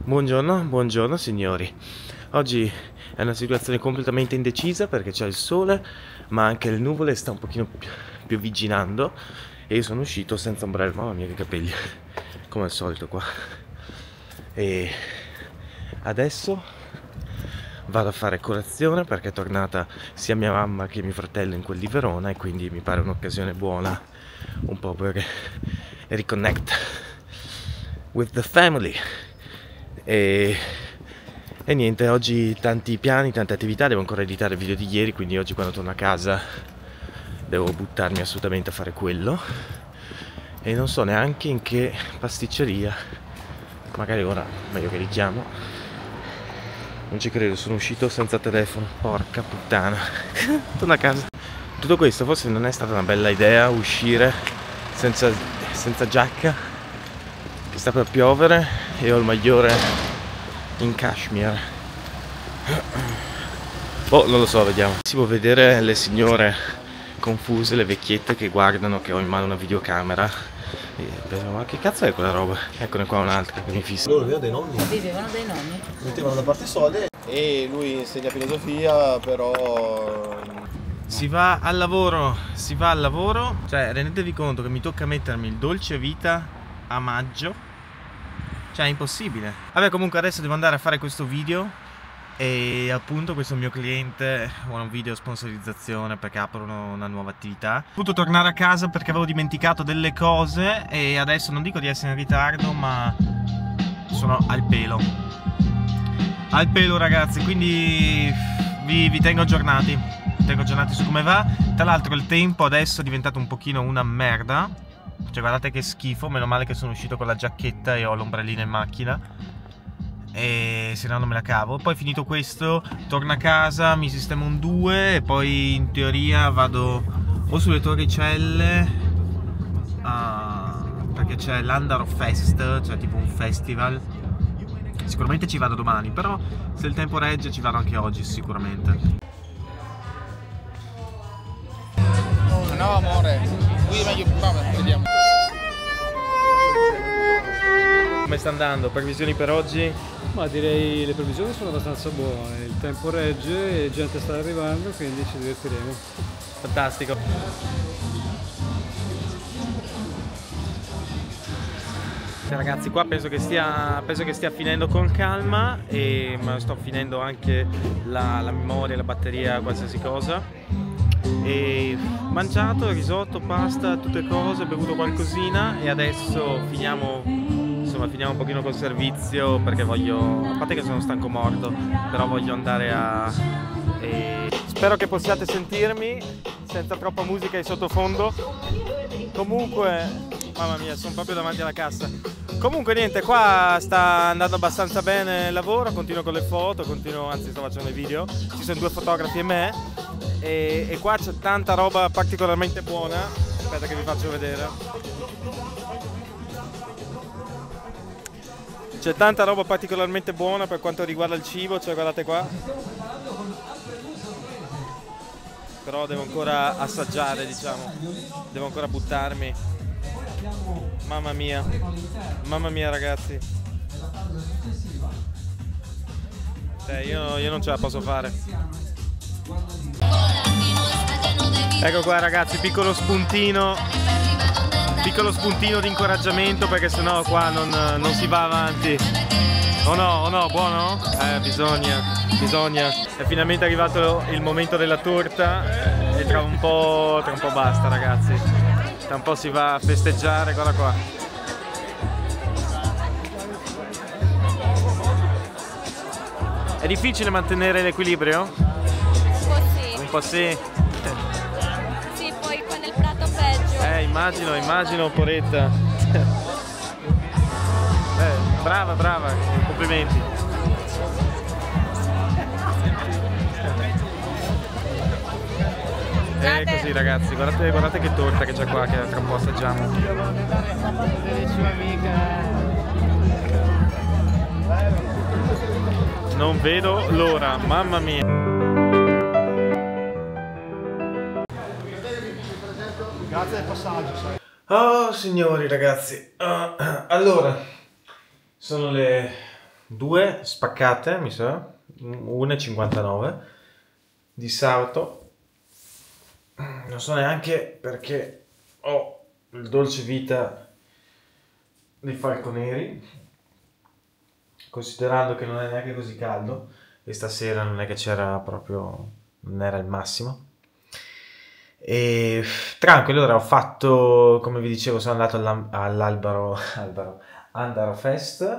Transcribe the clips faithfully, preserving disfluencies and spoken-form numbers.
Buongiorno, buongiorno signori. Oggi è una situazione completamente indecisa perché c'è il sole, ma anche le nuvole sta un pochino piovigginando e io sono uscito senza ombrello. Mamma mia che capelli, come al solito qua. E adesso vado a fare colazione perché è tornata sia mia mamma che mio fratello in quel di Verona e quindi mi pare un'occasione buona un po' per reconnect with the family. E, e niente, oggi tanti piani, tante attività, devo ancora editare il video di ieri, quindi oggi quando torno a casa devo buttarmi assolutamente a fare quello e non so neanche in che pasticceria, magari ora meglio che li chiamo. Non ci credo, sono uscito senza telefono, porca puttana. Torno a casa. Tutto questo forse non è stata una bella idea, uscire senza, senza giacca, che sta per piovere e ho il maglione in cashmere. Oh, non lo so, vediamo. Si può vedere le signore confuse, le vecchiette che guardano che ho in mano una videocamera e penso, ma che cazzo è quella roba? Eccone qua un'altra che mi fissa. Loro avevano dei nonni. Vivevano dei nonni. Mettevano da parte i soldi e lui insegna filosofia, però Si va al lavoro, si va al lavoro. Cioè, rendetevi conto che mi tocca mettermi il dolce vita a maggio. Cioè, è impossibile. Vabbè, comunque adesso devo andare a fare questo video e appunto questo mio cliente vuole un video sponsorizzazione perché aprono una nuova attività. Ho potuto tornare a casa perché avevo dimenticato delle cose e adesso non dico di essere in ritardo, ma sono al pelo. Al pelo, ragazzi, quindi vi, vi tengo aggiornati. Vi tengo aggiornati su come va. Tra l'altro il tempo adesso è diventato un pochino una merda. Cioè, guardate che schifo, meno male che sono uscito con la giacchetta e ho l'ombrellino in macchina. E se no non me la cavo. Poi finito questo, torno a casa, mi sistemo un due e poi in teoria vado o sulle Torricelle uh, perché c'è l'Andaro Fest, cioè tipo un festival. Sicuramente ci vado domani, però se il tempo regge ci vado anche oggi sicuramente. No amore, qui meglio, vabbè, vediamo. Come sta andando? Previsioni per oggi? Ma direi le previsioni sono abbastanza buone, il tempo regge e gente sta arrivando, quindi ci divertiremo. Fantastico. Ragazzi, qua penso che stia, penso che stia finendo con calma, e, ma sto finendo anche la, la memoria, la batteria, qualsiasi cosa. E mangiato risotto, pasta, tutte cose, ho bevuto qualcosina e adesso finiamo, insomma finiamo un pochino col servizio perché voglio, a parte che sono stanco morto, però voglio andare a... E... Spero che possiate sentirmi senza troppa musica di sottofondo. Comunque, mamma mia, sono proprio davanti alla cassa. Comunque niente, qua sta andando abbastanza bene il lavoro, continuo con le foto, continuo, anzi sto facendo i video, ci sono due fotografi e me e, e qua c'è tanta roba particolarmente buona, aspetta che vi faccio vedere. C'è tanta roba particolarmente buona per quanto riguarda il cibo, cioè guardate qua. Però devo ancora assaggiare, diciamo, devo ancora buttarmi. Mamma mia, mamma mia ragazzi, cioè io, io non ce la posso fare. Ecco qua ragazzi, piccolo spuntino, piccolo spuntino di incoraggiamento perché sennò qua non, non si va avanti. Oh no, oh no, buono? Eh, bisogna, bisogna. È finalmente arrivato il momento della torta e tra un po', tra un po' basta ragazzi. Tra un po' si va a festeggiare, guarda qua. È difficile mantenere l'equilibrio? Un po' sì. Un po' sì. Sì, poi con il prato peggio. Eh, immagino, immagino, poretta. Eh, brava, brava, complimenti. E così ragazzi, guardate, guardate che torta che c'è qua, che tra un po' assaggiamo. Non vedo l'ora, mamma mia. grazie del passaggio, sai. Oh signori ragazzi, uh, allora sono le due spaccate, mi sa, una e cinquantanove di Sarto. Non so neanche perché ho il dolce vita dei falconeri, considerando che non è neanche così caldo e stasera non è che c'era proprio, non era il massimo. E tranquillo, allora ho fatto, come vi dicevo, sono andato all'am- all'Albaro Albaro, Andaro Fest.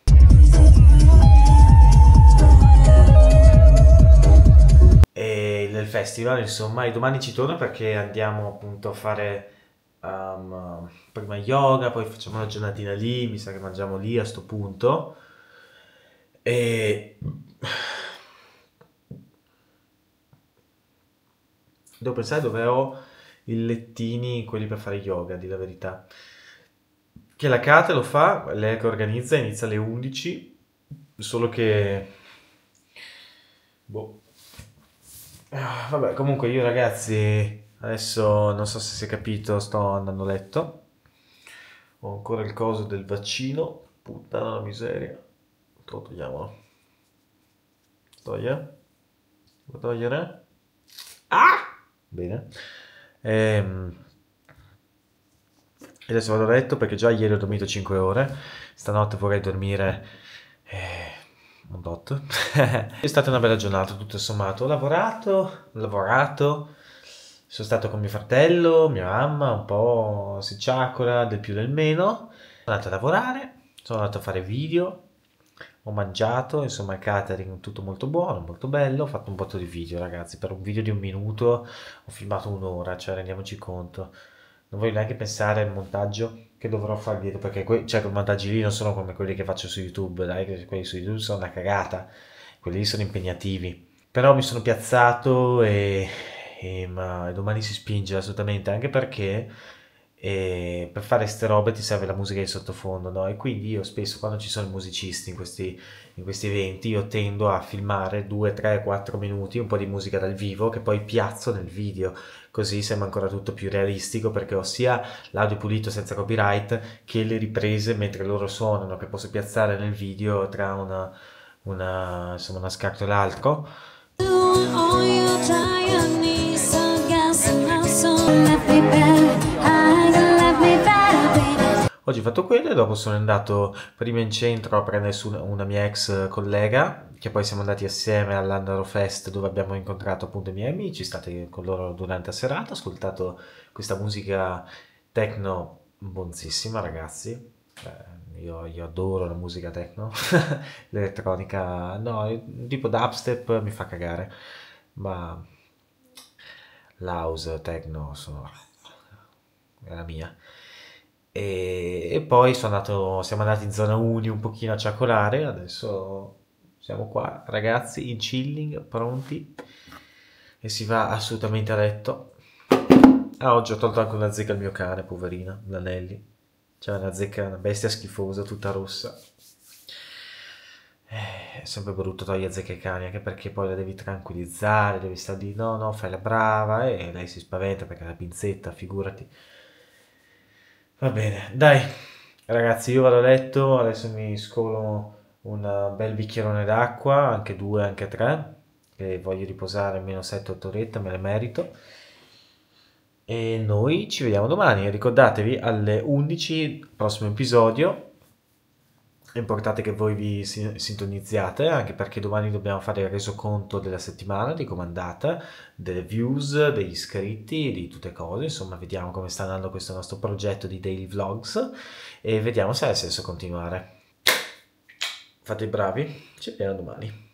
E del festival, insomma, e domani ci torno perché andiamo appunto a fare um, prima yoga, poi facciamo una giornatina lì, mi sa che mangiamo lì a sto punto. E devo pensare dove ho i lettini, quelli per fare yoga, di la verità. Che la Kate lo fa, lei che organizza, inizia alle undici, solo che... boh. Ah, vabbè, comunque io ragazzi, adesso non so se si è capito, sto andando a letto. Ho ancora il coso del vaccino, puttana la miseria. Lo togliamolo. Toglie? Lo togliere? Ah! Bene. Ehm... E adesso vado a letto perché già ieri ho dormito cinque ore. Stanotte vorrei dormire eh, un tot. È stata una bella giornata tutto sommato. Ho lavorato, ho lavorato. Sono stato con mio fratello, mia mamma, un po' si ciaccola del più del meno. Sono andato a lavorare, sono andato a fare video. Ho mangiato, insomma il catering tutto molto buono, molto bello. Ho fatto un botto di video ragazzi. Per un video di un minuto ho filmato un'ora, cioè rendiamoci conto. Non voglio neanche pensare al montaggio che dovrò fare dietro, perché que- cioè, quei montaggi lì non sono come quelli che faccio su YouTube, dai, che quelli su YouTube sono una cagata, quelli lì sono impegnativi. Però mi sono piazzato e, e ma domani si spinge assolutamente, anche perché e per fare ste robe ti serve la musica di sottofondo, no? E quindi io spesso quando ci sono i musicisti in questi, in questi eventi io tendo a filmare due, tre, quattro minuti, un po' di musica dal vivo che poi piazzo nel video, così sembra ancora tutto più realistico perché ho sia l'audio pulito senza copyright che le riprese mentre loro suonano che posso piazzare nel video tra una, una, insomma, una scatto e l'altro. Oggi ho fatto quello e dopo sono andato prima in centro a prendere su una mia ex collega, che poi siamo andati assieme all'Andaro Fest dove abbiamo incontrato appunto i miei amici, state con loro durante la serata, ho ascoltato questa musica techno buonissima ragazzi, eh, io, io adoro la musica techno, l'elettronica, no, tipo dubstep mi fa cagare, ma l'house techno sono... è la mia. E, e poi sono andato, siamo andati in zona Uni un pochino a ciaccolare, adesso siamo qua ragazzi in chilling, pronti e si va assolutamente a letto. Ah, oggi ho tolto anche una zecca al mio cane, poverina, l'Anelli, c'è una zecca, una bestia schifosa, tutta rossa. È sempre brutto togliere zecche ai cani, anche perché poi la devi tranquillizzare, devi stare lì, no no, fai la brava, e lei si spaventa perché ha la pinzetta, figurati. Va bene, dai, ragazzi, io vado a letto, adesso mi scolo un bel bicchierone d'acqua, anche due, anche tre, che voglio riposare almeno sette otto orette, me le merito. E noi ci vediamo domani, ricordatevi alle undici, prossimo episodio. È importante che voi vi sintonizziate, anche perché domani dobbiamo fare il resoconto della settimana, di come è andata, delle views, degli iscritti, di tutte cose. Insomma, vediamo come sta andando questo nostro progetto di daily vlogs e vediamo se ha senso continuare. Fate i bravi, ci vediamo domani.